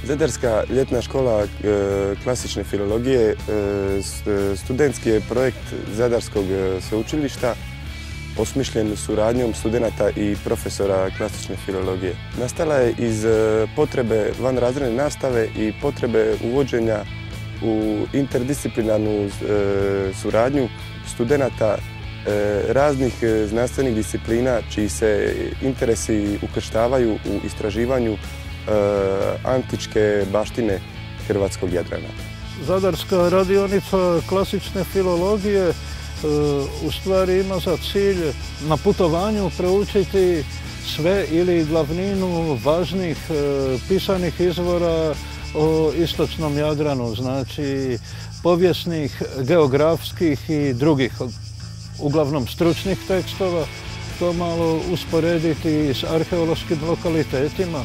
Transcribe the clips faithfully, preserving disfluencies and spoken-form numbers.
Zadarska ljetna škola klasične filologije studentski je projekt Zadarskog sveučilišta osmišljen suradnjom studenata i profesora klasične filologije. Nastala je iz potrebe vanrazredne nastave i potrebe uvođenja u interdisciplinarnu suradnju studenata raznih znanstvenih disciplina čiji se interesi ukrštavaju u istraživanju antičke baštine hrvatskog Jadrana. Zadarska radionica klasične filologije u stvari ima za cilj na putovanju proučiti sve ili glavninu važnih pisanih izvora o istočnom Jadranu, znači povijesnih, geografskih i drugih, uglavnom stručnih tekstova, to malo usporediti s arheološkim lokalitetima,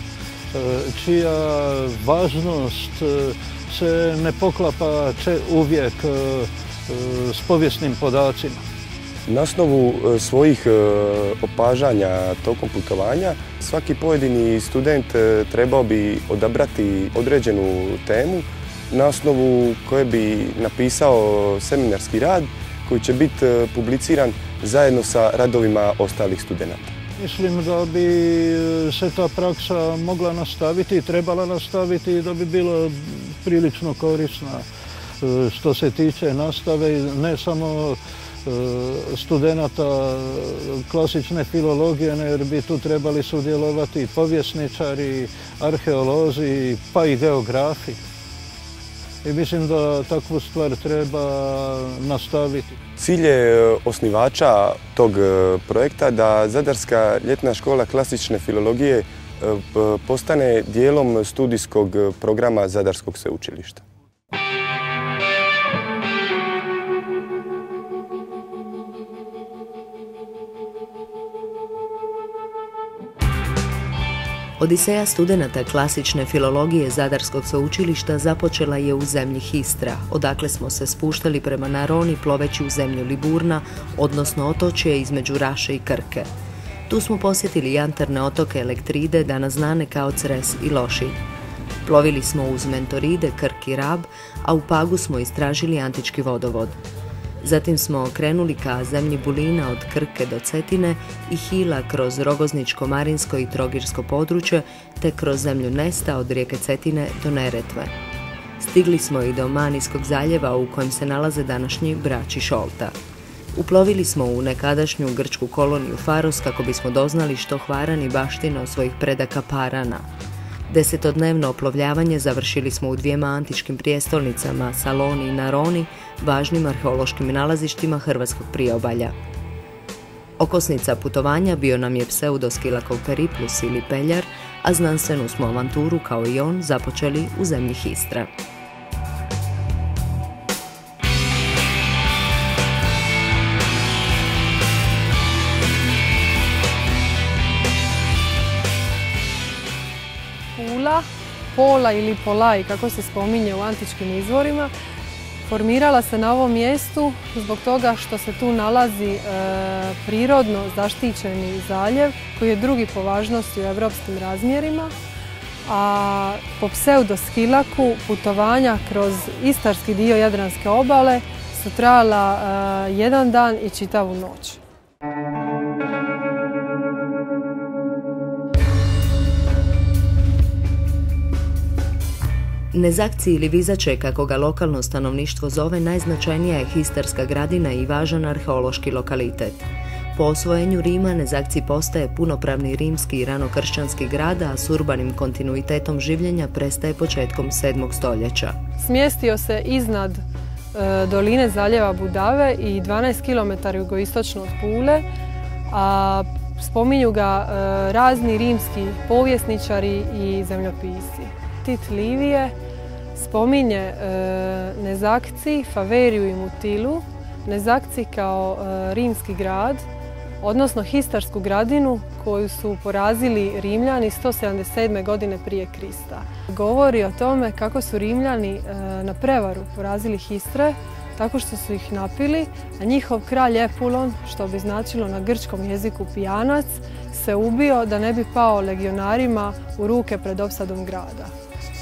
čija važnost se ne poklapa uvijek s povijesnim podacima. Na osnovu svojih opažanja tokom putovanja svaki pojedini student trebao bi odabrati određenu temu na osnovu koje bi napisao seminarski rad koji će biti publiciran zajedno sa radovima ostalih studenata. Mislim da bi se ta praksa mogla nastaviti i trebala nastaviti i da bi bila prilično korisna što se tiče nastave, ne samo studenata klasične filologije, jer bi tu trebali sudjelovati povjesničari, arheolozi, pa i geografi. I mislim da takvu stvar treba nastaviti. Cilj je osnivača tog projekta da Zadarska ljetna škola klasične filologije postane dijelom studijskog programa Zadarskog sveučilišta. Odiseja studenata klasične filologije Zadarskog sveučilišta započela je u zemlji Histra, odakle smo se spuštali prema Naroni ploveći u zemlju Liburna, odnosno otočje između Raše i Krke. Tu smo posjetili jantarne otoke Elektride, danas znane kao Cres i Lošinj. Plovili smo uz Mentoride, Krk i Rab, a u Pagu smo istražili antički vodovod. Zatim smo krenuli ka zemlji Bulina od Krke do Cetine i Hila kroz Rogozničko-Marinsko i Trogirsko područje, te kroz zemlju Nesta od rijeke Cetine do Neretve. Stigli smo i do Manijskog zaljeva u kojem se nalaze današnji Brač i Šolta. Uplovili smo u nekadašnju grčku koloniju Faros kako bismo doznali što Hvarani baštine od svojih predaka Parana. Desetodnevno oplovljavanje završili smo u dvijema antičkim prijestolnicama, Saloni i Naroni, važnim arheološkim nalazištima hrvatskog priobalja. Okosnica putovanja bio nam je pseudoskilakov periplus ili peljar, a znanstvenu smo avanturu kao i on započeli u zemlji Histra. Pola ili Polaj, kako se spominje u antičkim izvorima, formirala se na ovom mjestu zbog toga što se tu nalazi e, prirodno zaštićeni zaljev koji je drugi po važnosti u evropskim razmjerima, a po pseudoskilaku putovanja kroz istarski dio Jadranske obale su trajala e, jedan dan i čitavu noć. Nezakci ili Vizače, kako ga lokalno stanovništvo zove, najznačajnija je histarska gradina i važan arheološki lokalitet. Po osvojenju Rima Nezakci postaje punopravni rimski i ranokršćanski grad, a s urbanim kontinuitetom življenja prestaje početkom sedmog stoljeća. Smjestio se iznad e, doline zaljeva Budave i dvanaest kilometara jugoistočno od Pule, a spominju ga e, razni rimski povjesničari i zemljopisci. Tit Livije spominje e, Nezakci, Faveriju i Mutilu, Nezakci kao e, rimski grad, odnosno histarsku gradinu koju su porazili Rimljani sto sedamdeset sedme godine prije Krista. Govori o tome kako su Rimljani e, na prevaru porazili Histre tako što su ih napili, a njihov kralj Epulon, što bi značilo na grčkom jeziku pijanac, se ubio da ne bi pao legionarima u ruke pred opsadom grada.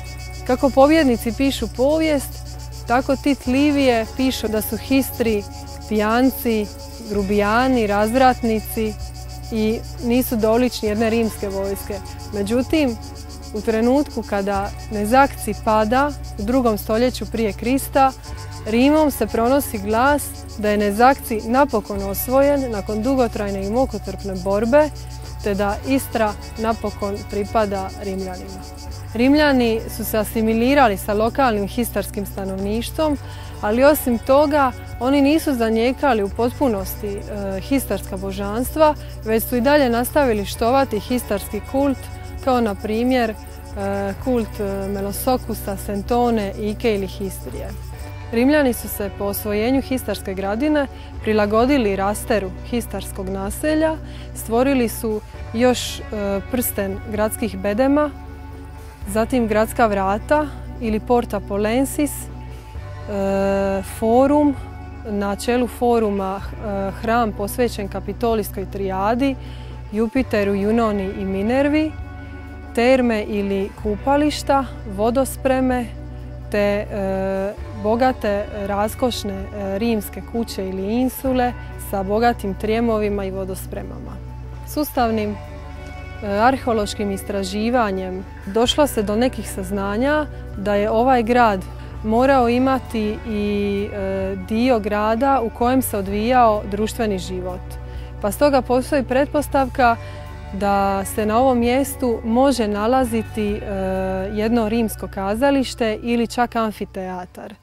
Kako pobjednici pišu povijest, tako Tit Livije pišu da su Histri pijanci, grubijani, razvratnici i nisu dolični jedne rimske vojske. Međutim, u trenutku kada Nezakci pada u drugom stoljeću prije Krista, Rimom se pronosi glas da je Nezakci napokon osvojen nakon dugotrajne i mukotrpne borbe, te da Istra napokon pripada Rimljanima. Rimljani su se asimilirali sa lokalnim histarskim stanovništvom, ali osim toga oni nisu zanijekali u potpunosti e, histarska božanstva, već su i dalje nastavili štovati histarski kult, kao na primjer e, kult Melosokusa, Sentone, Ike ili Histrije. Rimljani su se po osvojenju histarske gradine prilagodili rasteru histarskog naselja, stvorili su još e, prsten gradskih bedema, zatim gradska vrata ili Porta Polensis, e, forum, na čelu foruma e, hram posvećen Kapitolijskoj trijadi, Jupiteru, Junoni i Minervi, terme ili kupališta, vodospreme, te e, bogate, raskošne e, rimske kuće ili insule sa bogatim trijemovima i vodospremama. Sustavnim e, arheološkim istraživanjem došlo se do nekih saznanja da je ovaj grad morao imati i e, dio grada u kojem se odvijao društveni život. Pa stoga postoji pretpostavka da se na ovom mjestu može nalaziti e, jedno rimsko kazalište ili čak amfiteatar.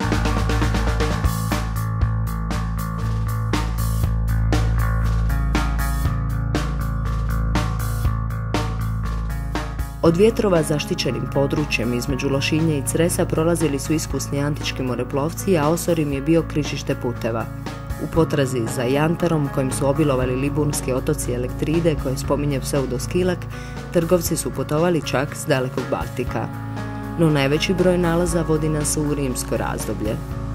Od vjetrova zaštićenim područjem između Lošinja i Cresa prolazili su iskusni antički moreplovci, a Osor im je bio križište puteva. U potrazi za jantarom kojim su obilovali liburnski otoci Elektride, koje spominje Pseudoskilak, trgovci su putovali čak s dalekog Baltika. No najveći broj nalaza vodi nas u rimsko razdoblje.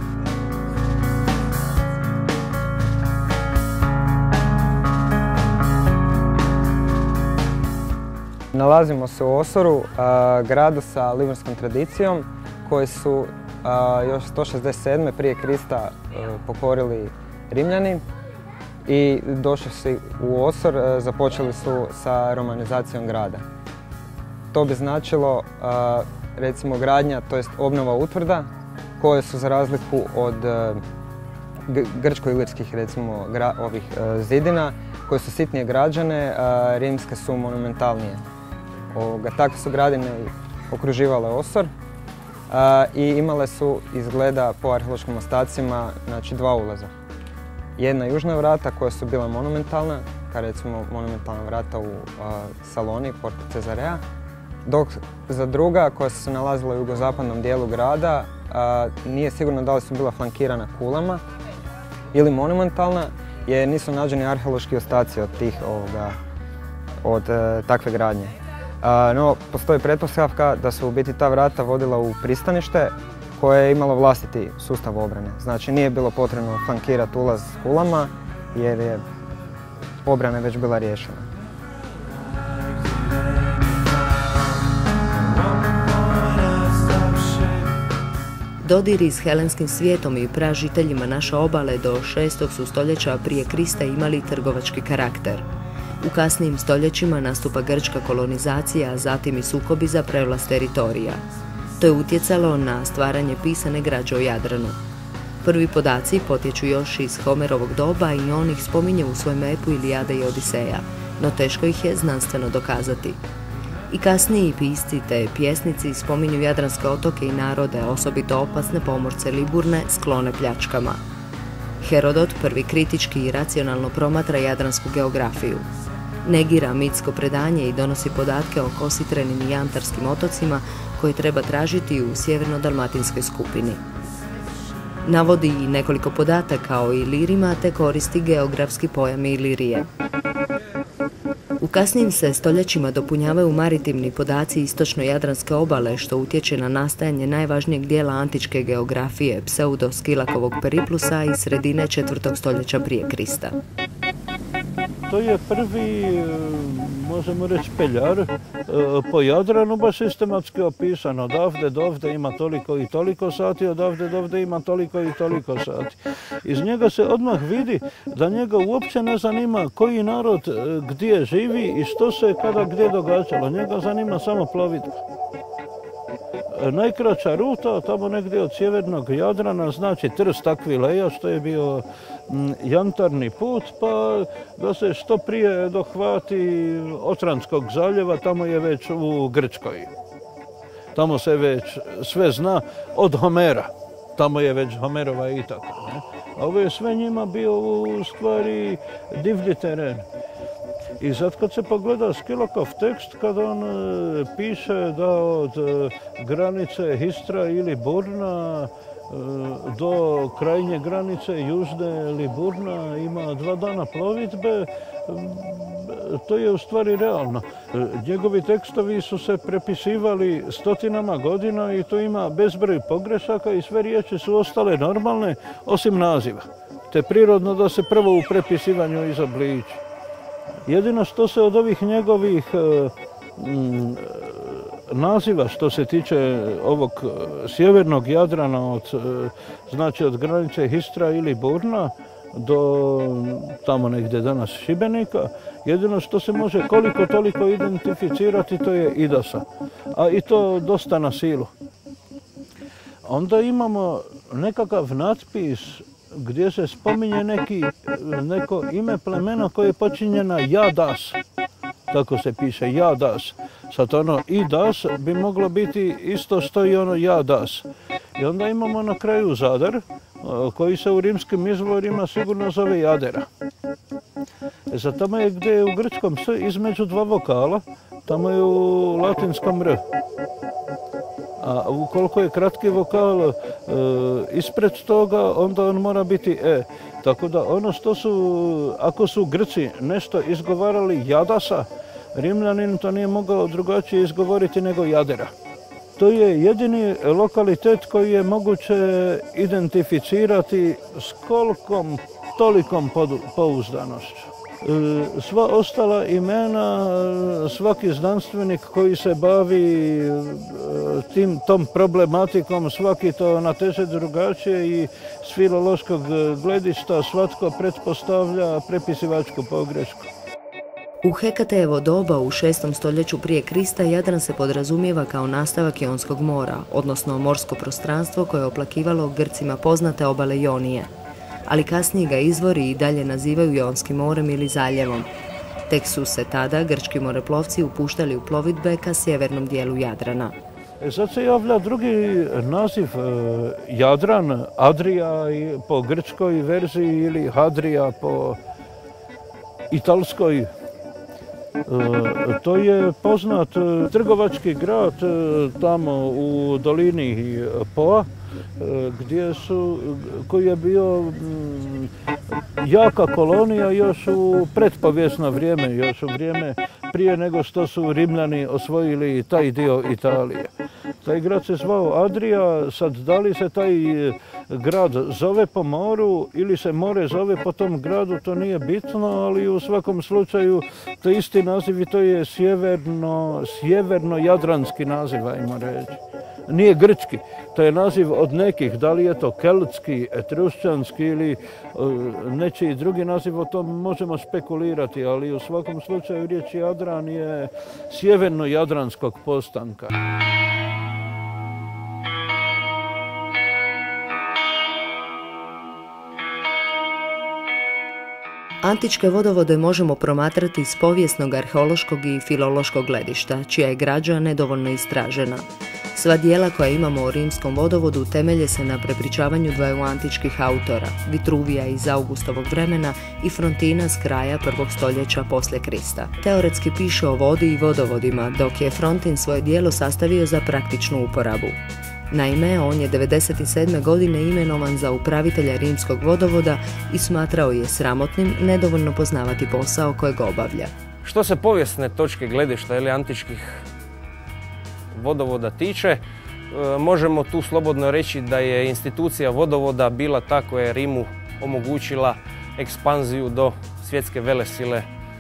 Nalazimo se u Osoru, gradu sa liburskom tradicijom koji su još sto šezdeset sedme prije Krista pokorili Rimljani i došli su u Osor, započeli su sa romanizacijom grada. To bi značilo recimo gradnja, to jest obnova utvrda koje su za razliku od grčko-ilirskih recimo ovih zidina koje su sitnije građane, rimske su monumentalnije. Takve su gradine okruživale Osor i imale su izgleda po arheološkim ostacima znači, dva ulaza. Jedna južna vrata koja su bila monumentalna, kao recimo monumentalna vrata u Saloni, Porta Cezarea, dok za druga koja su se nalazila u jugozapadnom dijelu grada nije sigurno da li su bila flankirana kulama ili monumentalna, jer nisu nađeni arheološki ostaci od tih ovoga, od e, takve gradnje. A, no, postoji pretpostavka da su u biti ta vrata vodila u pristanište koje je imalo vlastiti sustav obrane. Znači nije bilo potrebno flankirati ulaz s kulama jer je obrana već bila riješena. Dodiri s helenskim svijetom i pražiteljima naše obale do šestog su stoljeća prije Krista imali trgovački karakter. U kasnijim stoljećima nastupa grčka kolonizacija, a zatim i sukobi za prevlast teritorija. To je utjecalo na stvaranje pisane građe o Jadranu. Prvi podaci potječu još iz Homerovog doba i on ih spominje u svojem epu Ilijada i Odiseja, no teško ih je znanstveno dokazati. I kasniji pisci te pjesnici spominju jadranske otoke i narode, osobito opasne pomorce Liburne, sklone pljačkama. Herodot prvi kritički i racionalno promatra jadransku geografiju. Negira mitsko predanje i donosi podatke o kositrenim i jantarskim otocima koje treba tražiti u sjeverno-dalmatinskoj skupini. Navodi i nekoliko podataka o Ilirima te koristi geografski pojam Ilirije. U kasnijim se stoljećima dopunjavaju maritimni podaci istočno-jadranske obale, što utječe na nastajanje najvažnijeg dijela antičke geografije, Pseudoskilakovog periplusa iz sredine četvrtog stoljeća prije Krista. to je prvi, možemo reći, peljar po Jadranu, baš sistematski opisan. Odavde do ovde ima toliko i toliko sati, odavde do ovde ima toliko i toliko sati. Iz njega se odmah vidi da njega uopće ne zanima koji narod gdje živi i što se kada gdje događalo. Njega zanima samo plovidba. Najkraća ruta, tamo negdje od sjevernog Jadrana, znači Trst, Akvileja, što je bio jantarni put, pa da se što prije dohvati Otranskog zaljeva, tamo je već u Grčkoj. Tamo se već sve zna od Homera, tamo je već Homerova i tako. Ne? A ovo je sve njima bio u stvari divlji teren. I sad kad se pogleda Skilokov tekst, kad on e, piše da od e, granice Histra ili Burna e, do krajnje granice južne Liburna ima dva dana plovidbe, e, to je u stvari realno. E, njegovi tekstovi su se prepisivali stotinama godina i to ima bezbroj pogrešaka i sve riječi su ostale normalne osim naziva. Te prirodno da se prvo u prepisivanju izobliči. Jedino što se od ovih njegovih e, m, naziva, što se tiče ovog sjevernog Jadrana, od, e, znači od granice Histra ili Burna do tamo negdje danas Šibenika, jedino što se može koliko toliko identificirati to je Idasa, a i to dosta na silu. Onda imamo nekakav natpis gdje se spominje neki, neko ime plemena koje počinje na Jadas. Tako se piše, Jadas. Sad ono Idas bi moglo biti isto što i ono Jadas. I onda imamo na kraju Zadar, koji se u rimskim izvorima sigurno zove Jadera. E sad tamo je gdje je u grčkom S između dva vokala, tamo je u latinskom R. A ukoliko je kratki vokal e, ispred toga, onda on mora biti E. Tako da ono što su, ako su Grci nešto izgovarali Jadasa, Rimljanin to nije mogao drugačije izgovoriti nego Jadera. To je jedini lokalitet koji je moguće identificirati s kolikom tolikom pouzdanošću. Sva ostala imena, svaki znanstvenik koji se bavi tim, tom problematikom, svaki to nateže drugačije i s filološkog gledišta svatko pretpostavlja prepisivačku pogrešku. U Hekatejevo doba u šestom stoljeću prije Krista Jadran se podrazumijeva kao nastavak Jonskog mora, odnosno morsko prostranstvo koje je oplakivalo Grcima poznate obale Jonije. Ali kasnije ga izvori i dalje nazivaju Jonskim morem ili zaljevom. Tek su se tada grčki moreplovci upuštali u plovidbe ka sjevernom dijelu Jadrana. E sad se javlja drugi naziv e, Jadran, Adria po grčkoj verziji ili Hadrija po italskoj. E, to je poznat trgovački grad e, tamo u dolini Poa, gdje su, koji je bio m, jaka kolonija još u pretpovijesno vrijeme, još u vrijeme prije nego što su Rimljani osvojili taj dio Italije. Taj grad se zvao Adria, sad da li se taj grad zove po moru ili se more zove po tom gradu, to nije bitno, ali u svakom slučaju to isti naziv i to je sjeverno, sjeverno-jadranski naziv, ajmo reći. Nije grčki, to je naziv od nekih, da li je to keltski, etrušćanski ili nečiji drugi naziv, o tom možemo spekulirati, ali u svakom slučaju riječ Jadran je sjeverno-jadranskog postanka. Antičke vodovode možemo promatrati s povijesnog, arheološkog i filološkog gledišta, čija je građa nedovoljno istražena. Sva dijela koja imamo o rimskom vodovodu temelje se na prepričavanju dvaju antičkih autora, Vitruvija iz Augustovog vremena i Frontina s kraja prvog stoljeća poslije Krista. Teoretski piše o vodi i vodovodima, dok je Frontin svoje dijelo sastavio za praktičnu uporabu. Naime, on je devedeset sedme godine imenovan za upravitelja rimskog vodovoda i smatrao je sramotnim nedovoljno poznavati posao kojeg obavlja. Što se povijesne točke gledišta ili antičkih vodovoda tiče, možemo tu slobodno reći da je institucija vodovoda bila ta koja je Rimu omogućila ekspanziju do svjetske velesile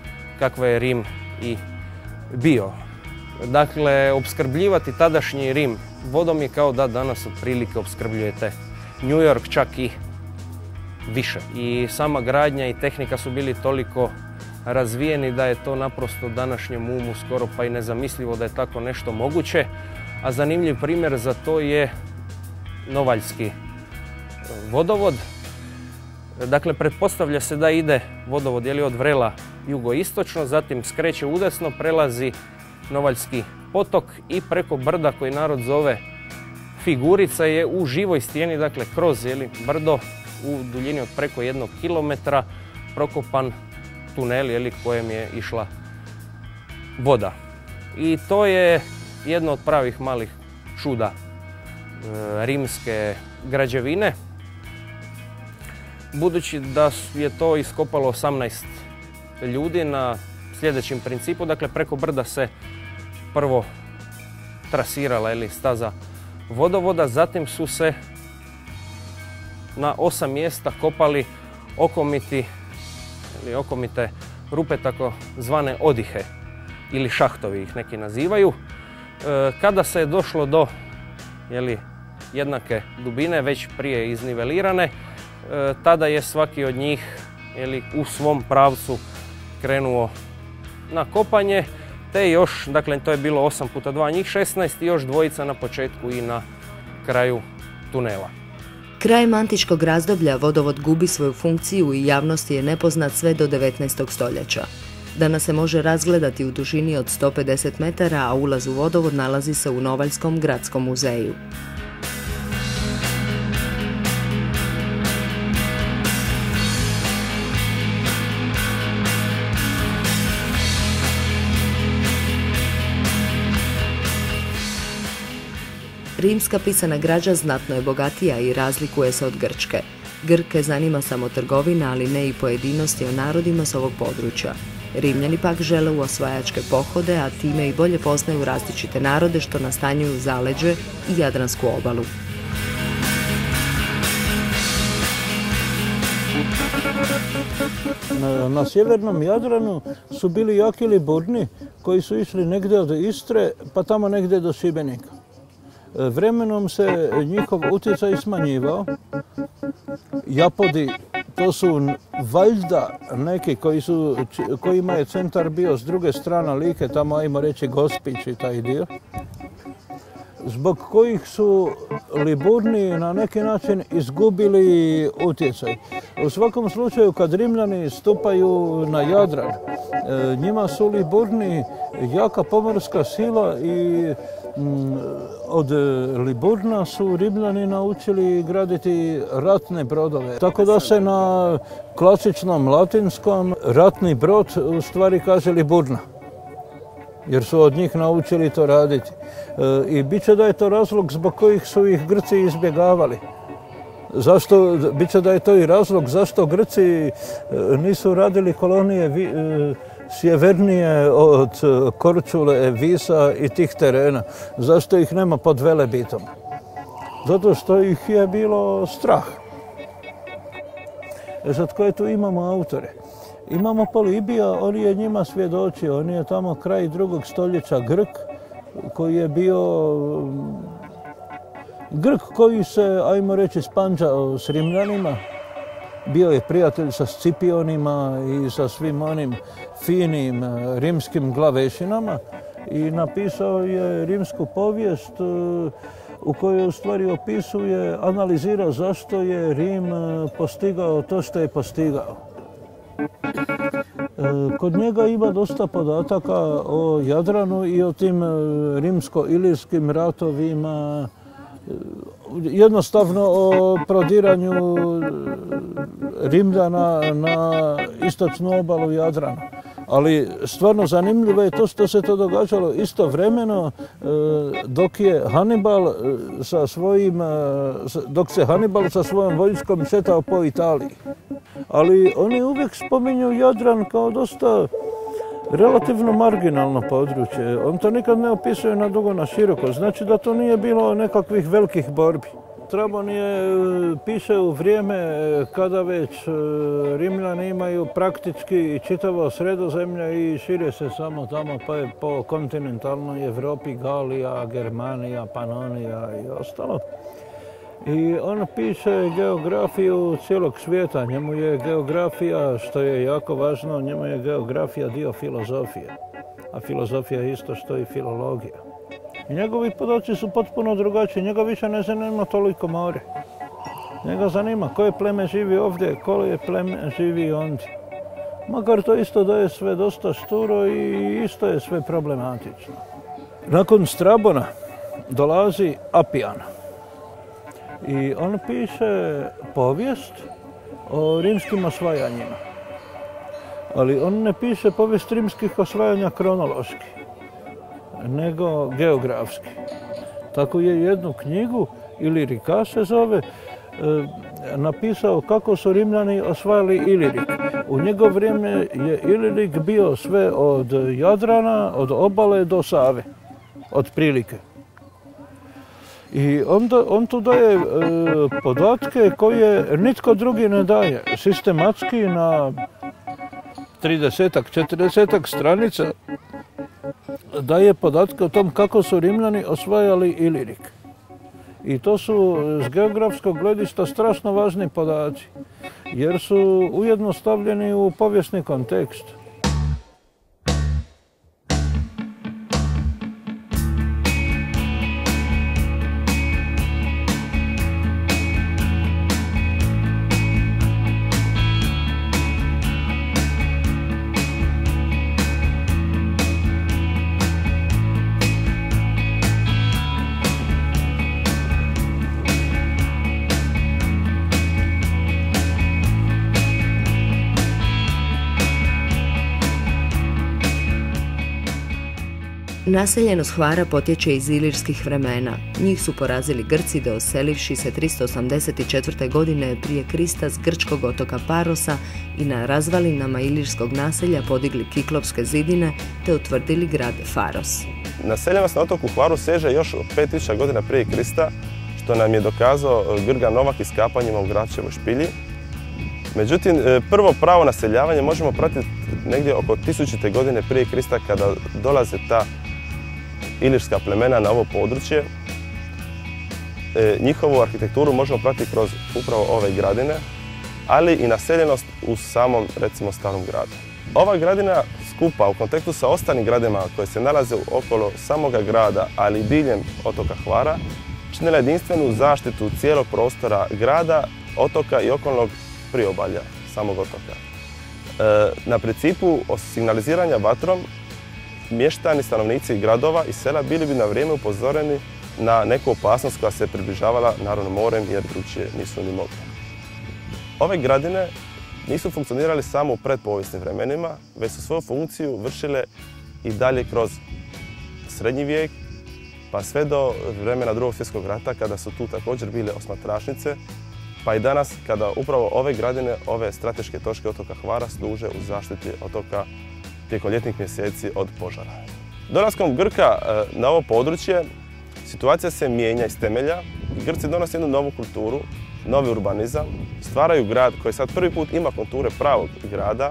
kakva je Rim i bio. Dakle, opskrbljivati tadašnji Rim vodom je kao da danas otprilike opskrbljujete New York, čak i više. I sama gradnja i tehnika su bili toliko razvijeni da je to naprosto današnjem umu skoro pa i nezamislivo da je tako nešto moguće. A zanimljiv primjer za to je Novaljski vodovod. Dakle, pretpostavlja se da ide vodovod je li od Vrela jugoistočno, zatim skreće udesno, prelazi Novaljski potok i preko brda koji narod zove Figurica je u živoj stijeni, dakle kroz je li, brdo u duljini od preko jednog kilometra prokopan tunel je li, kojem je išla voda. I to je jedno od pravih malih čuda e, rimske građevine. Budući da je to iskopalo osamnaest ljudi na sljedećem principu, dakle preko brda se prvo trasirala ili staza vodovoda, zatim su se na osam mjesta kopali okomiti ili okomite rupe, tako zvane odihe ili šahtovi ih neki nazivaju. E, kada se je došlo do jeli, jednake dubine, već prije iznivelirane, e, tada je svaki od njih jeli, u svom pravcu krenuo na kopanje, te još, dakle to je bilo osam puta dva, njih šesnaest i još dvojica na početku i na kraju tunela. Krajem antičkog razdoblja vodovod gubi svoju funkciju i javnosti je nepoznat sve do devetnaestog stoljeća. Danas se može razgledati u dužini od sto pedeset metara, a ulaz u vodovod nalazi se u Novaljskom gradskom muzeju. Rimska pisana građa znatno je bogatija i razlikuje se od grčke. Grke zanima samo trgovina, ali ne i pojedinosti o narodima s ovog područja. Rimljani pak žele u osvajačke pohode, a time i bolje poznaju različite narode što nastanjuju zaleđe i Jadransku obalu. Na, na sjevernom Jadranu su bili jaki Liburni koji su išli negdje od Istre pa tamo negdje do Šibenika. Vremenom se njihov utjecaj smanjivao. Japodi, to su valjda neki koji su, kojima je centar bio s druge strane Like, tamo ajmo reći Gospić i taj dio, zbog kojih su Liburni na neki način izgubili utjecaj. U svakom slučaju, kad Rimljani stupaju na Jadran, njima su Liburni jaka pomorska sila i od Liburna su Rimljani naučili graditi ratne brodove. Tako da se na klasičnom latinskom ratni brod u stvari kaže Liburna, jer su od njih naučili to raditi. I bit će da je to razlog zbog kojih su ih Grci izbjegavali. Zašto, bit će da je to i razlog zašto Grci nisu radili kolonije sjevernije od Korčule, Visa i tih terena. Zašto ih nema pod Velebitom? Zato što ih je bilo strah. E sad, koje tu imamo autore? Imamo Polibija, on je njima svjedočio, on je tamo kraj drugog stoljeća Grk, koji je bio Grk koji se, ajmo reći, spanđao s Rimljanima. Bio je prijatelj sa Scipionima i sa svim onim finim rimskim glavešinama i napisao je rimsku povijest u kojoj u stvari opisuje, analizira zašto je Rim postigao to što je postigao. Kod njega ima dosta podataka o Jadranu i o tim rimsko-ilirskim ratovima, jednostavno o prodiranju Rimljana na istočnu obalu Jadrana. Ali stvarno zanimljivo je to što se to događalo istovremeno dok je Hannibal sa svojim, dok se Hannibal sa svojom vojskom šetao po Italiji. Ali oni uvijek spominju Jadran kao dosta relativno marginalno područje. On to nikad ne opisuje na dugo, na široko. Znači da to nije bilo nekakvih velikih borbi. Strabon je, piše u vrijeme kada već Rimljani imaju praktički čitavo Sredozemlje i šire se samo tamo pa je po kontinentalnoj Evropi, Galija, Germanija, Panonija i ostalo. I on piše geografiju cijelog svijeta. Njemu je geografija, što je jako važno, njemu je geografija dio filozofije. A filozofija je isto što i filologija. I njegovi podaci su potpuno drugačiji. Njega više ne zanima toliko more. Njega zanima koje pleme živi ovdje, koje pleme živi ondje. Makar to isto da je sve dosta šturo i isto je sve problematično. Nakon Strabona dolazi Apijan. I on piše povijest o rimskim osvajanjima. Ali on ne piše povijest rimskih osvajanja kronološki, nego geografski. Tako je jednu knjigu, Ilirika se zove, napisao kako su Rimljani osvajali Ilirik. U njegov vrijeme je Ilirik bio sve od Jadrana, od obale do Save, otprilike. I onda on tu daje e, podatke koje nitko drugi ne daje. Sistematski na tridesetak, četrdesetak stranica daje podatke o tom kako su Rimljani osvajali Ilirik. I to su s geografskog gledišta strašno važni podaci, jer su ujedno stavljeni u povijesni kontekst. Naseljenost Hvara potječe iz ilirskih vremena. Njih su porazili Grci doselivši se tristo osamdeset četvrte. godine prije Krista s grčkog otoka Parosa i na razvalinama ilirskog naselja podigli Kiklovske zidine te utvrdili grad Faros. Naseljenost na otoku Hvaru seže još od pet tisuća godina prije Krista, što nam je dokazao Grgan Novak iskapanjima u Gračevoj špilji. Međutim, prvo pravo naseljavanje možemo pratiti negdje oko tisućite godine prije Krista kada dolaze ta ilirska plemena na ovo područje. E, njihovu arhitekturu možemo pratiti kroz upravo ove gradine, ali i naseljenost u samom, recimo, starom gradu. Ova gradina skupa u kontekstu sa ostalim gradima koje se nalaze okolo samoga grada, ali i diljem otoka Hvara, činila jedinstvenu zaštitu cijelog prostora grada, otoka i okolnog priobalja samog otoka. E, na principu signaliziranja vatrom mještani, stanovnici gradova i sela bili bi na vrijeme upozoreni na neku opasnost koja se približavala naravno morem jer drugčije nisu ni mogli. Ove gradine nisu funkcionirale samo u predpovijesnim vremenima, već su svoju funkciju vršile i dalje kroz srednji vijek, pa sve do vremena Drugog svjetskog rata kada su tu također bile osmatračnice, pa i danas kada upravo ove gradine, ove strateške točke otoka Hvara služe u zaštiti otoka tijekom ljetnih mjeseci od požara. Dolaskom Grka na ovo područje situacija se mijenja iz temelja. Grci donose jednu novu kulturu, novi urbanizam, stvaraju grad koji sad prvi put ima konture pravog grada,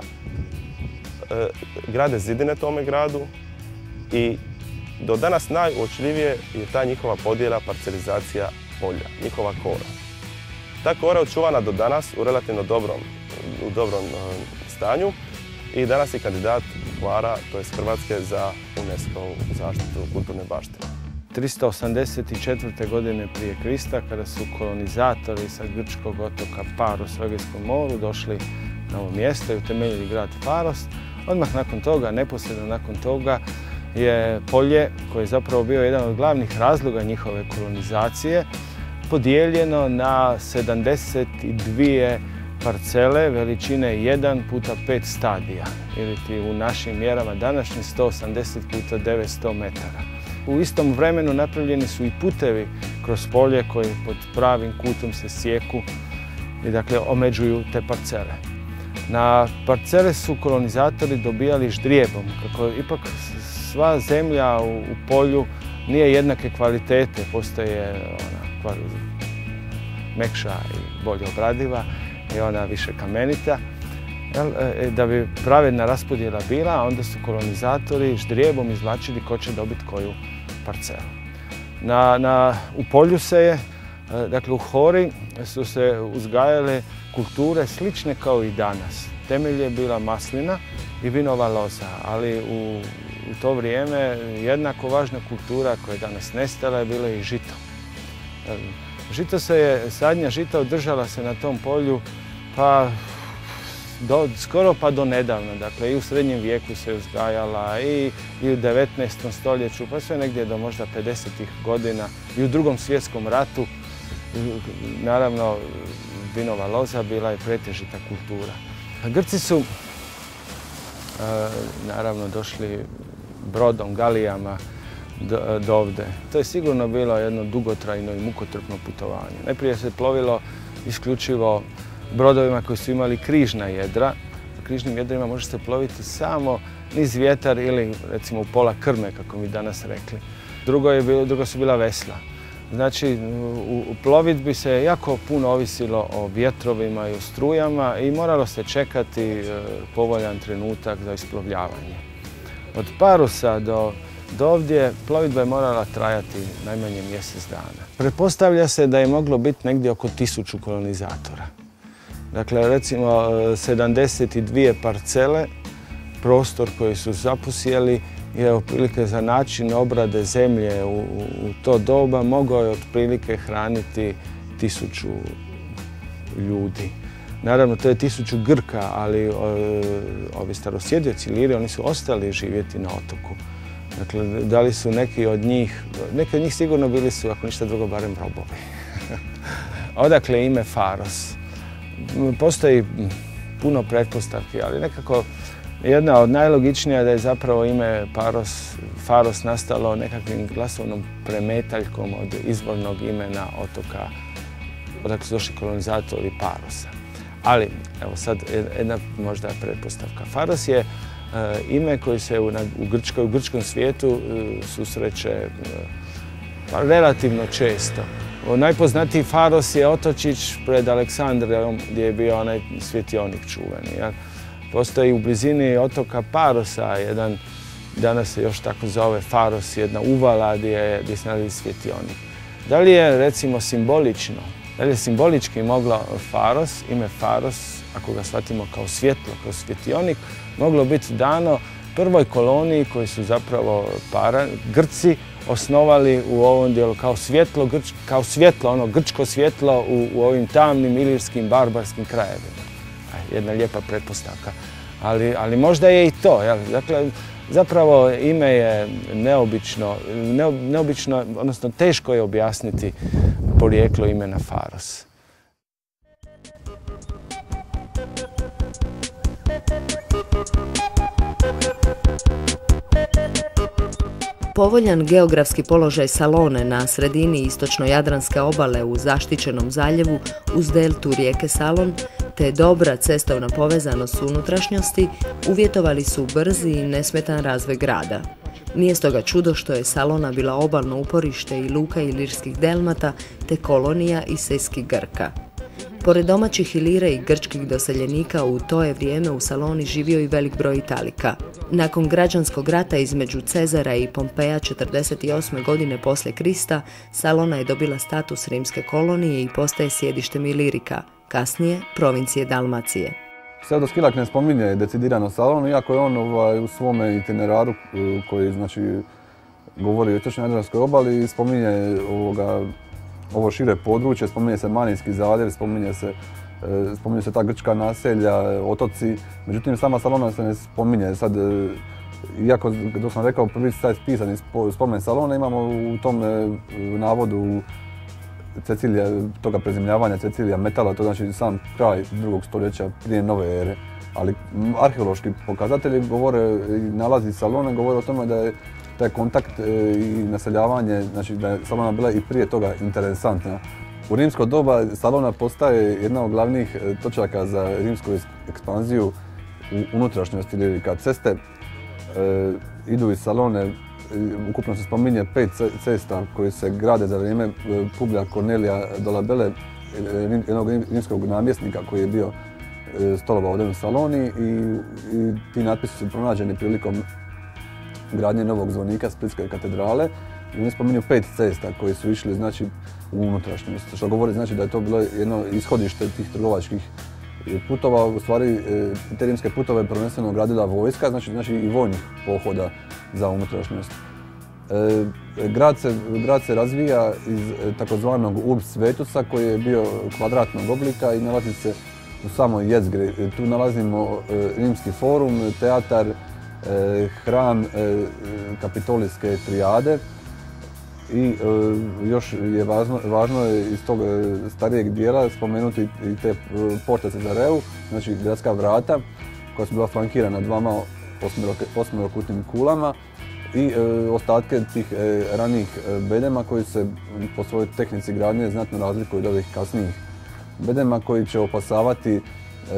grade zidine tome gradu i do danas najuočljivije je ta njihova podjela, parcelizacija polja, njihova kora. Ta kora je očuvana do danas u relativno dobrom, u dobrom stanju i danas je kandidat Hvara, to je Hrvatske, za UNESCO-vu zaštitu kulturne baštine. tristo osamdeset četvrte. godine prije Krista, kada su kolonizatori sa grčkog otoka Paros u Egejskom moru došli na ovo mjesto i utemeljili grad Faros, odmah nakon toga, neposredno nakon toga, je polje, koje je zapravo bio jedan od glavnih razloga njihove kolonizacije, podijeljeno na sedamdeset dvije parcele veličine jedan puta pet stadija, ili ti u našim mjerama današnji sto osamdeset puta devetsto metara. U istom vremenu napravljeni su i putevi kroz polje koji pod pravim kutom se sijeku i dakle omeđuju te parcele. Na parcele su kolonizatori dobijali ždrijebom, kako ipak sva zemlja u, u polju nije jednake kvalitete, postoje ona, mekša i bolje obradiva i ona više kamenita. Da bi pravedna raspodjela bila, onda su kolonizatori ždrijebom izvlačili ko će dobiti koju parcelu. Na, na, u polju se je, dakle u Hori su se uzgajale kulture slične kao i danas. Temelj je bila maslina i vinova loza, ali u, u to vrijeme jednako važna kultura koja je danas nestala je bila i žito. Žito se je, sadnja žita održala se na tom polju pa do, skoro pa do nedavno. Dakle, i u srednjem vijeku se uzgajala i, i u devetnaestom stoljeću, pa sve negdje do možda pedesetih godina i u Drugom svjetskom ratu. Naravno, vinova loza bila je pretežita kultura. Grci su naravno došli brodom, galijama do, do ovde. To je sigurno bilo jedno dugotrajno i mukotrpno putovanje. Najprije se plovilo isključivo brodovima koji su imali križna jedra. U križnim jedrima može se ploviti samo niz vjetar ili recimo u pola krme, kako mi danas rekli. Drugo, je bilo, drugo su bila vesla. Znači, u, u plovidbi se jako puno ovisilo o vjetrovima i o strujama i moralo se čekati e, povoljan trenutak za isplovljavanje. Od Parusa do, do ovdje plovidba je morala trajati najmanje mjesec dana. Pretpostavlja se da je moglo biti negdje oko tisuću kolonizatora. Dakle, recimo sedamdeset dvije parcele, prostor koji su zaposjeli je otprilike za način obrade zemlje u, u to doba mogao je otprilike hraniti tisuću ljudi. Naravno, to je tisuću Grka, ali o, ovi starosjedioci Iliri, oni su ostali živjeti na otoku. Dakle, da li su neki od njih, neki od njih sigurno bili su, ako ništa drugo, barem robovi. Odakle ime Faros. Postoji puno pretpostavki, ali nekako jedna od najlogičnija je da je zapravo ime Paros, Faros nastalo nekakvim glasovnom premetaljkom od izvornog imena otoka odakle su došli kolonizatori Parosa. Ali, evo sad jedna možda pretpostavka. Faros je uh, ime koje se u, u, Grčkoj, u grčkom svijetu uh, susreće uh, relativno često. Najpoznatiji Faros je otočić pred Aleksandrijom gdje je bio onaj svjetionik čuveni. Ja? Postoji u blizini otoka Parosa jedan, danas se još tako zove Faros, jedna uvala gdje, gdje se nalazi svjetionik. Da li je recimo simbolično, da li je simbolički moglo Faros, ime Faros, ako ga shvatimo kao svjetlo, kao svjetionik, moglo biti dano prvoj koloniji koji su zapravo para, Grci osnovali u ovom dijelu kao svjetlo, grč, kao svjetlo, ono grčko svjetlo u, u ovim tamnim ilirskim barbarskim krajevima. Jedna lijepa pretpostavka. Ali, ali možda je i to. Jel? Dakle, zapravo ime je neobično, ne, neobično, odnosno teško je objasniti porijeklo imena Faros. Povoljan geografski položaj Salone na sredini istočno-jadranske obale u zaštićenom zaljevu uz deltu rijeke Salon te dobra cestovna povezanost s unutrašnjosti uvjetovali su brzi i nesmetan razvoj grada. Nije stoga čudo što je Salona bila obalno uporište i luka ilirskih delmata te kolonija iseljskih Grka. Pored domaćih Ilira i grčkih doseljenika u to je vrijeme u Saloni živio i velik broj Italika. Nakon građanskog rata između Cezara i Pompeja četrdeset osme godine poslije Krista, Salona je dobila status rimske kolonije i postaje sjedištem Ilirika, kasnije provincije Dalmacije. Pseudoskilak ne spominje decidirano Salonu, iako je on ovaj, u svome itineraru koji znači, govori o istočnoj jadranskoj obali spominje ovoga, ovo šire područje, spominje se Manijski zaljev, spominje se, spominje se ta grčka naselja, otoci. Međutim, sama Salona se ne spominje. Sad, iako, dok sam rekao, prvi taj pisani spomen Salone, imamo u tom navodu Cecilija, toga prezemljavanja Cecilija Metala, to znači sam kraj drugog stoljeća prije nove ere. Ali arheološki pokazatelji govore i nalazi Salone govore o tome da je taj kontakt i naseljavanje, znači da je Salona bila i prije toga interesantna. U rimsko doba Salona postaje jedna od glavnih točaka za rimsku ekspanziju u unutrašnjosti Ilirika. Ceste e, idu iz Salone, ukupno se spominje pet cesta koje se grade za vrijeme Publija Kornelija Dolabele jednog rimskog namjesnika koji je bio stolovao ovdje u Saloni i ti natpisi su pronađeni prilikom gradnje novog zvonika Splitske katedrale. I oni spominju pet cesta koji su išli znači, u unutrašnjost, što govori znači da je to bilo jedno ishodište tih trgovačkih putova. U stvari te rimske putove prvenstveno gradila vojska, znači, znači i vojnih pohoda za unutrašnjost. E, grad, se, grad se razvija iz takozvanog Urbs Vetusa koji je bio kvadratnog oblika i nalazi se u samoj jezgri. Tu nalazimo e, rimski forum, teatar, e, hram e, Kapitolijske trijade i e, još je važno, važno je iz tog starijeg dijela spomenuti i te Porta Cezareu, znači gradska vrata koja su bila flankirana dvama osmerokutnim kulama i e, ostatke tih e, ranijih bedema koji se po svojoj tehnici gradnje znatno razlikuju od ovih kasnijih bedema koji će opasavati e,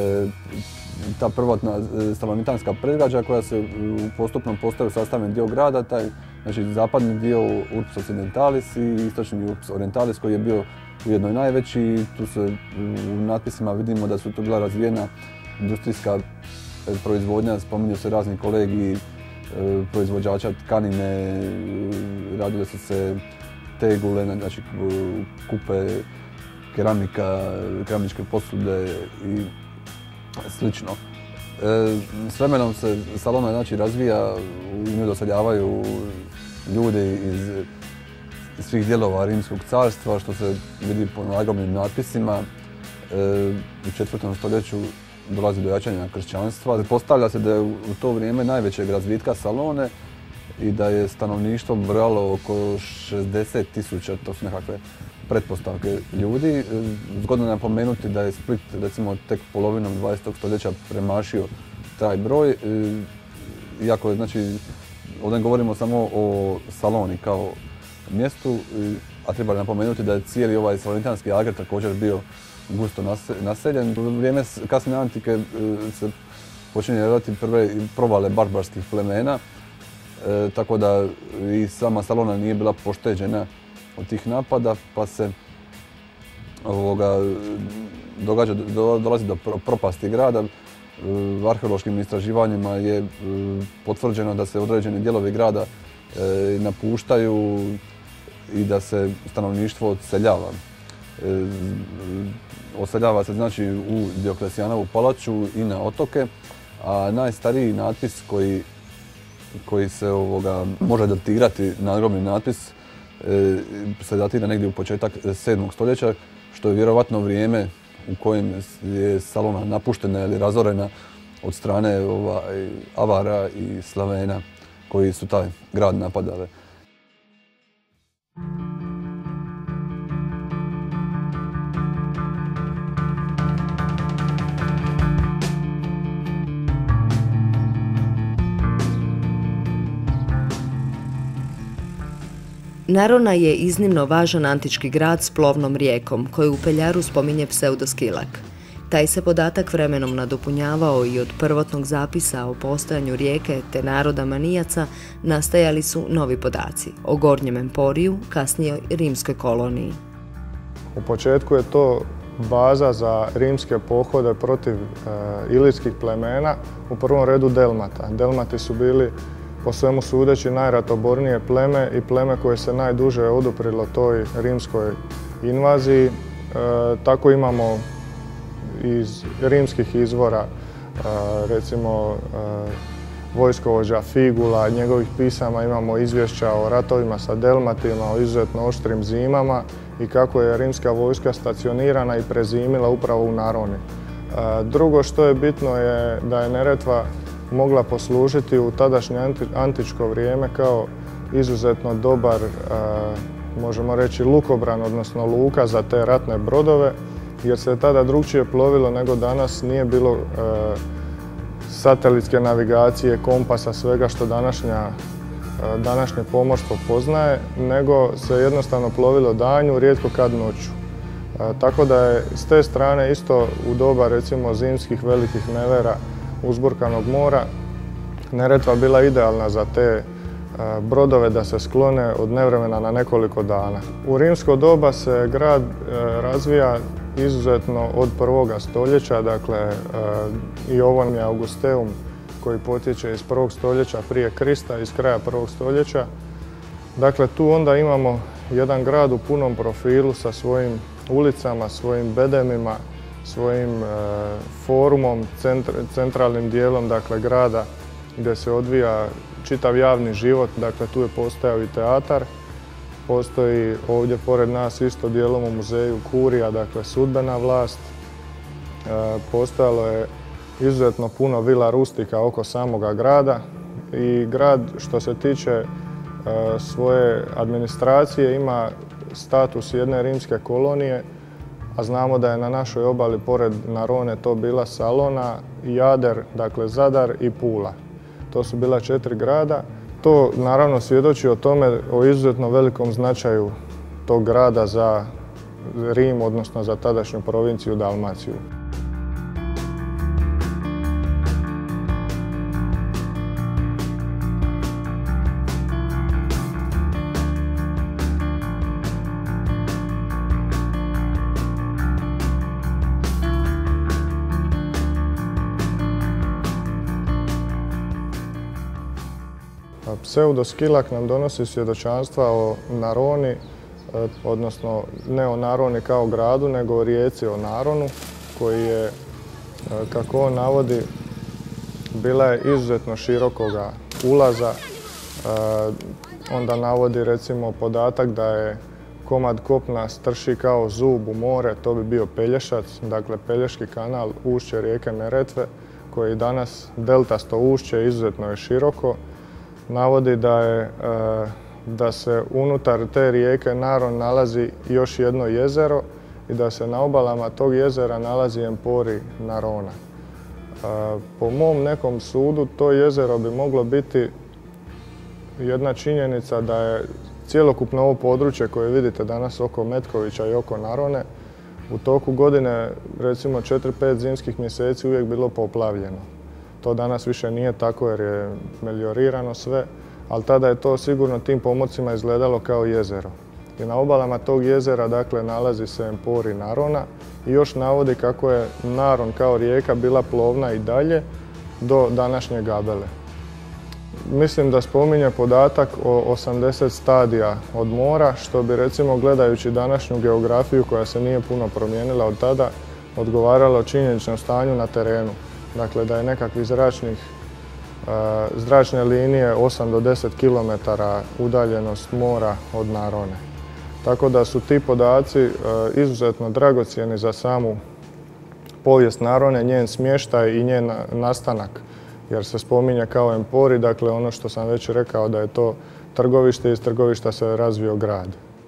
ta prvotna salonitanska predgrađa koja se postupno postaju sastavni dio grada, taj znači, zapadni dio Urbs Occidentalis i istočni Urbs Orientalis koji je bio ujedno i najveći. Tu se u natpisima vidimo da su tu bila razvijena industrijska proizvodnja, spominju se razni kolegiji proizvođača tkanine, radile su se tegule, znači kupe, keramika, keramičke posude i slično. E, s vremenom se Salona znači, razvija, u nju doseljavaju ljudi iz svih dijelova Rimskog carstva, što se vidi po ogromnim natpisima. E, u četvrtom stoljeću dolazi do jačanja kršćanstva. Postavlja se da je u to vrijeme najvećeg razvitka Salone i da je stanovništvo brojalo oko šezdeset tisuća, to su nekakve pretpostavke ljudi. Zgodno je napomenuti da je Split recimo tek polovinom dvadesetog stoljeća premašio taj broj. Iako je, znači, ovdje govorimo samo o Saloni kao mjestu, a treba napomenuti da je cijeli ovaj salonitanski agrar također bio gusto naseljen. U vrijeme kasne antike se počinje raditi prve provale barbarskih plemena, e, tako da i sama Salona nije bila pošteđena od tih napada, pa se ovoga, događa, do, dolazi do propasti grada. U arheološkim istraživanjima je potvrđeno da se određeni dijelovi grada e, napuštaju i da se stanovništvo odseljava. E, Oseljava se znači u Dioklecijanovu palaču i na otoke, a najstariji natpis koji, koji se ovoga, može datirati, nadgrobni natpis, e, se datira negdje u početak sedmog stoljeća, što je vjerovatno vrijeme u kojem je Salona napuštena ili razorena od strane ovaj, Avara i Slavena koji su taj grad napadali. Narona je iznimno važan antički grad s plovnom rijekom, koju u Peljaru spominje Pseudoskilak. Taj se podatak vremenom nadopunjavao i od prvotnog zapisa o postojanju rijeke te naroda Manijaca nastajali su novi podaci o Gornjem Emporiju, kasnije rimskoj koloniji. U početku je to baza za rimske pohode protiv e, ilirskih plemena, u prvom redu Delmata. Delmati su bili po svemu sudeći najratobornije pleme i pleme koje se najduže oduprilo toj rimskoj invaziji. E, tako imamo iz rimskih izvora, e, recimo e, vojskovođa Figula, njegovih pisama imamo izvješća o ratovima sa Delmatima, o izuzetno oštrim zimama i kako je rimska vojska stacionirana i prezimila upravo u Naroni. E, drugo što je bitno je da je Neretva mogla poslužiti u tadašnje antičko vrijeme kao izuzetno dobar, možemo reći, lukobran, odnosno luka za te ratne brodove, jer se tada drukčije plovilo nego danas, nije bilo satelitske navigacije, kompasa, svega što današnja, današnje pomorstvo poznaje, nego se jednostavno plovilo danju, rijetko kad noću. Tako da je s te strane isto u doba recimo zimskih velikih nevera uzburkanog mora Neretva bila idealna za te brodove da se sklone od nevremena na nekoliko dana. U rimsko doba se grad razvija izuzetno od prvoga stoljeća, dakle i ovo je Augusteum koji potječe iz prvog stoljeća prije Krista, iz kraja prvog stoljeća. Dakle, tu onda imamo jedan grad u punom profilu sa svojim ulicama, svojim bedemima, svojim forumom, centralnim dijelom dakle, grada gdje se odvija čitav javni život. Dakle, tu je postojao i teatar. Postoji ovdje pored nas isto dijelom u muzeju kurija, dakle sudbena vlast. Postojalo je izuzetno puno vila rustika oko samoga grada i grad što se tiče svoje administracije ima status jedne rimske kolonije, a znamo da je na našoj obali pored Narone to bila Salona, Jader, dakle Zadar i Pula. To su bila četiri grada. To naravno svjedoči o tome, o izuzetno velikom značaju tog grada za Rim, odnosno za tadašnju provinciju Dalmaciju. Pseudoskilak nam donosi svjedočanstva o Naroni, odnosno ne o Naroni kao gradu, nego o rijeci o Naronu, koji je, kako on navodi, bila je izuzetno širokoga ulaza. Onda navodi recimo podatak da je komad kopna strši kao zub u more, to bi bio Pelješac, dakle Pelješki kanal, ušće rijeke Neretve, koji danas deltasto ušće, izuzetno je široko. Navodi da, je, da se unutar te rijeke Naron nalazi još jedno jezero i da se na obalama tog jezera nalazi emporij Narona. Po mom nekom sudu to jezero bi moglo biti jedna činjenica da je cjelokupno ovo područje koje vidite danas oko Metkovića i oko Narone u toku godine, recimo četiri pet zimskih mjeseci, uvijek bilo poplavljeno. To danas više nije tako jer je meliorirano sve, ali tada je to sigurno tim pomorcima izgledalo kao jezero. I na obalama tog jezera dakle, nalazi se emporij Narona i još navodi kako je Naron kao rijeka bila plovna i dalje do današnje Gabele. Mislim da spominje podatak o osamdeset stadija od mora, što bi recimo gledajući današnju geografiju koja se nije puno promijenila od tada, odgovaralo činjeničnom stanju na terenu. Dakle, da je nekakvih zračnih, zračne linije osam do deset kilometara udaljenost mora od Narone. Tako da su ti podaci izuzetno dragocjeni za samu povijest Narone, njen smještaj i njen nastanak. Jer se spominje kao emporij, dakle ono što sam već rekao da je to trgovište i iz trgovišta se razvio grad.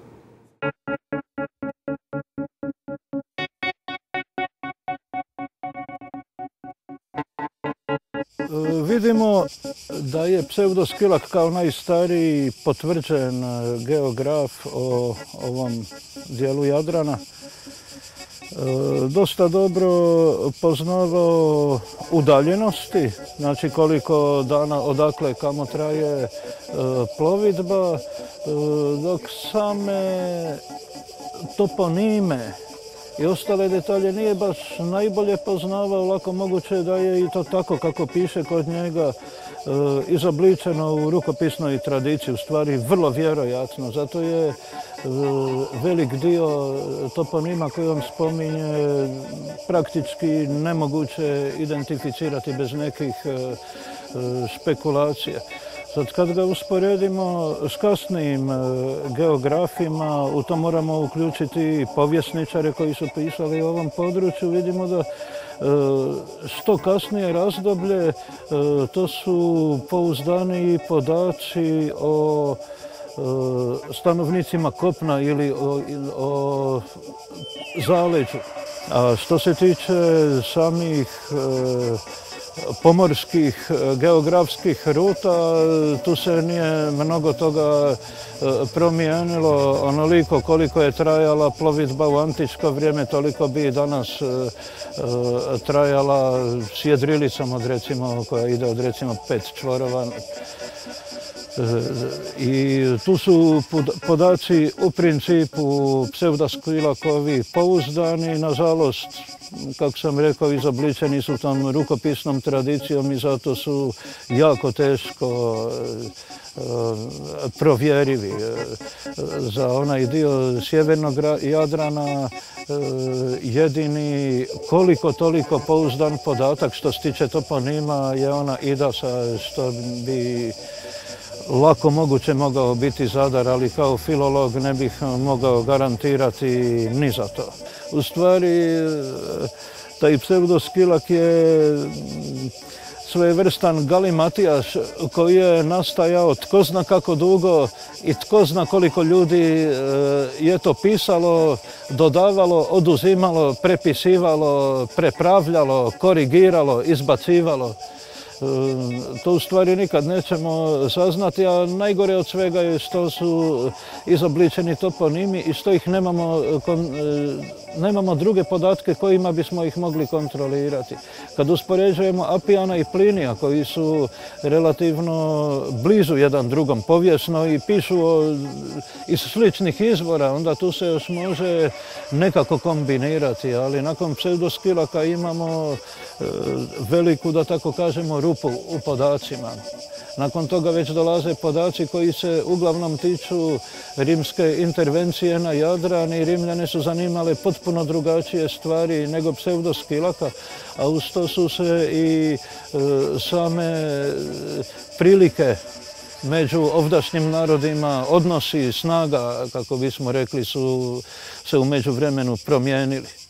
Vidimo da je Pseudoskilak kao najstariji potvrđen geograf o ovom dijelu Jadrana dosta dobro poznavao udaljenosti, znači koliko dana odakle kamo traje plovidba, dok same toponime i ostale detalje nije baš najbolje poznavao. Lako moguće da je i to tako kako piše kod njega izobličeno u rukopisnoj tradiciji, u stvari vrlo vjerojatno. Zato je velik dio toponima koji on spominje praktički nemoguće identificirati bez nekih špekulacija. Sad kad ga usporedimo s kasnijim geografima, u to moramo uključiti i povjesničare koji su pisali o ovom području. Vidimo da što kasnije razdoblje to su pouzdaniji podaci o stanovnicima kopna ili o, o zaleđu. A što se tiče samih pomorskih geografskih ruta, tu se nije mnogo toga promijenilo. Onoliko koliko je trajala plovidba u antičko vrijeme, toliko bi i danas trajala s jedrilicom od recimo, koja ide od recimo pet čvorova. I tu su podaci u principu pseudoskilakovi pouzdani, nažalost, kako sam rekao, izobličeni su tom rukopisnom tradicijom i zato su jako teško provjerivi. Za onaj dio sjevernog Jadrana jedini koliko toliko pouzdan podatak što se tiče toponima je ona Idasa, što bi lako moguće mogao biti Zadar, ali kao filolog ne bih mogao garantirati ni za to. U stvari, taj pseudoskilak je svojevrstan galimatijaš koji je nastajao tko zna kako dugo i tko zna koliko ljudi je to pisalo, dodavalo, oduzimalo, prepisivalo, prepravljalo, korigiralo, izbacivalo. To u stvari nikad nećemo saznati, a najgore od svega je što su izobličeni toponimi i što ih nemamo, nemamo druge podatke kojima bismo ih mogli kontrolirati. Kad uspoređujemo Apijana i Plinija koji su relativno blizu jedan drugom povijesno i pišu iz sličnih izvora, onda tu se još može nekako kombinirati, ali nakon pseudoskilaka imamo veliku, da tako kažemo, rupu u podacima. Nakon toga već dolaze podaci koji se uglavnom tiču rimske intervencije na Jadran i Rimljane su zanimale potpuno drugačije stvari nego pseudoskilaka, a uz to su se i same prilike među ovdašnjim narodima, odnosi snaga, kako bismo rekli, su se u međuvremenu promijenili.